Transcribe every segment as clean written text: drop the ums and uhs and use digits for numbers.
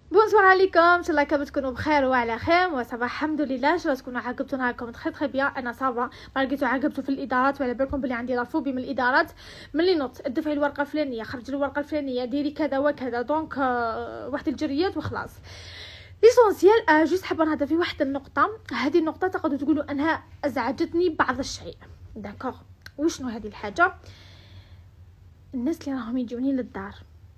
بونسوار عليكم، ان شاء الله كامل تكونوا بخير وعلى خير وصباح. الحمد لله. ان شاء الله تكونوا عاقبتوا نهاركم تخي بيان. انا صافا ما لقيتو عاقبتوا في الادارات، وعلى بالكم بلي عندي لافوبي من الادارات. ملي نوض دفعي الورقه الفلانيه، خرجي الورقه الفلانيه، ديري كذا وكذا، دونك واحد الجريات وخلاص. ليسونسيال جوست حابه نهضر في واحد النقطه. هذه النقطه تقدروا تقولوا انها ازعجتني بعض الشيء. داكوغ، وشنو هذه الحاجه؟ الناس اللي راهم يجوني للدار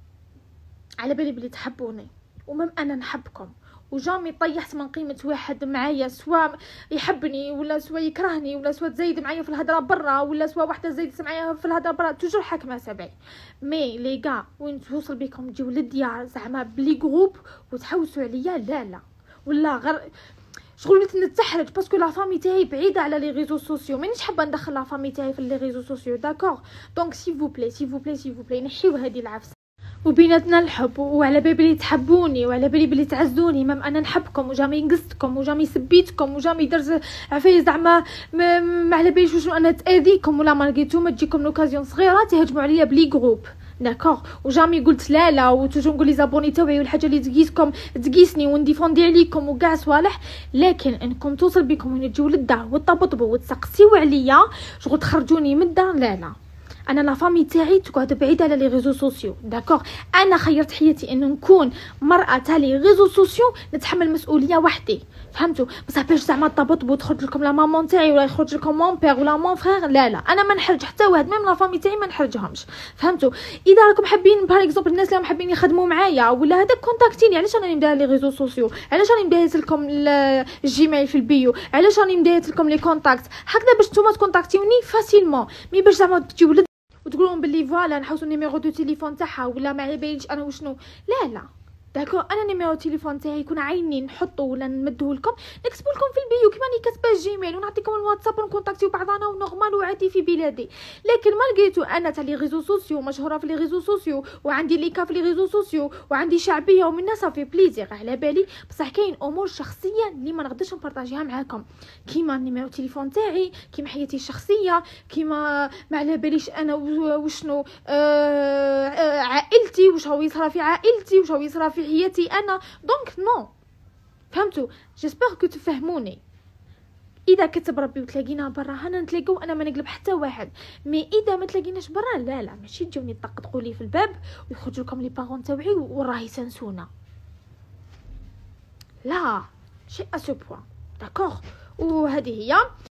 على بالي بلي تحبوني ومم انا نحبكم، وجامي طيحت من قيمه واحد معايا، سواء يحبني ولا سواء يكرهني ولا سواء تزايد معايا في الهضره برا ولا سواء واحده زايدت معايا في الهضره برا، توجور حاكمه سبعي. مي لي غا وين توصل بكم تجيو للديار زعما بلي جروب وتحوسوا عليا؟ لا ولا غير شغل وليت نتحرج باسكو لا فامي تاعي بعيده على لي ريزو سوسيو، مانيش حابه ندخل لا فامي تاعي في لي ريزو سوسيو. داكوغ، دونك سي فو بلاي نحيو هذه العفسه وبيناتنا الحب، وعلى بالي بلي تحبوني وعلى بالي بلي تعزوني. مام انا نحبكم وجامي نقصتكم وجامي سبيتكم وجامي درت عفايس زعما ما على باليش واش انا تاذيكم ولا ما لقيتو ما تجيكم لوكازيون صغيره تهجموا عليا بلي جروب. داكوغ، وجامي قلت لا وتوجو نقول لي زابوني تاوعي والحاجه اللي تقيسكم تقيسني ونديفوندي عليكم وكاع صوالح. لكن انكم توصل بكم وين تجيو للدار وتطبطبوا وتسقسيو عليا شغل تخرجوني من الدار، لا انا لا فامي تاعي تقعد بعيده على لي ريزو سوسيو. داكوغ، انا خيرت حياتي ان نكون مراه تاع لي ريزو سوسيو نتحمل مسؤوليه وحدي، فهمتوا؟ بصح باش زعما طبطبوا تخرج لكم لا مامون تاعي ولا يخرج لكم مون بير ولا مون فخير، لا انا ما نحرج حتى واحد، ميم لا فامي تاعي ما نحرجهمش، فهمتوا؟ اذا راكم حابين بار اكزومبل الناس اللي حابين يخدموا معايا ولا هذاك كونتاكتيني. علاش راني مدايره لي ريزو سوسيو؟ علاش راني مدايره لكم الجيميل في البيو؟ علاش راني مدايره لكم لي كونتاكت هكذا باش نتوما تكونتاكتيوني فاسيلمون؟ مي باش زعما تجيو وتقولون باللي فوالا نحوسوا نيميرو دو تليفون تاعها ولا ما على باليش انا وشنو. لا داكو، انا نيميرو تليفون تاعي يكون عيني نحطه ولا نمدوه لكم نكتبو لكم في البيو كيما راني كاتبه الجيميل، ونعطيكم الواتساب ونكونتاكتيو بعضنا ونورمال وعادي في بلادي. لكن ما لقيتو انا تاع لي ريزو سوسيو مشهوره في لي ريزو سوسيو وعندي ليكا في لي ريزو سوسيو وعندي شعبيه ومن الناس في بليزير على بالي، بصح كاين امور شخصيه اللي ما نقدرش نبارطاجيها معاكم، كيما نيميرو تليفون تاعي، كيما حياتي الشخصيه، كيما ما على باليش انا وشنو عائلتي، واش هو يصرا في عائلتي، واش هو يصرا في حياتي انا. دونك نو، فهمتوا؟ جيسبر كو تفهموني. اذا كتب ربي وتلاقينا برا هنا نتلاقاو، انا ما نقلب حتى واحد. مي اذا ما تلاقيناش برا لا ماشي تجوني تطقطقوا لي في الباب ويخرجوا لكم لي بارون تاوعي وراهي سنسونا، لا شيء اسو بوين. داكوغ، وهذه هي.